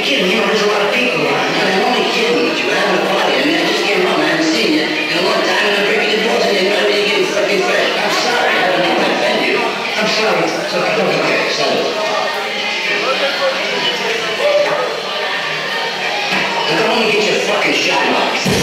kidding, you know, there's a lot of people around. I'm only kidding with you. We're having a party. I mean, I just came home. I haven't seen you in a long time, and I'm breaking the doors in and you're getting fucking fresh. I'm sorry. I don't want to offend you. I'm sorry. It's okay. Okay, settle it. I don't want to get your fucking shot box.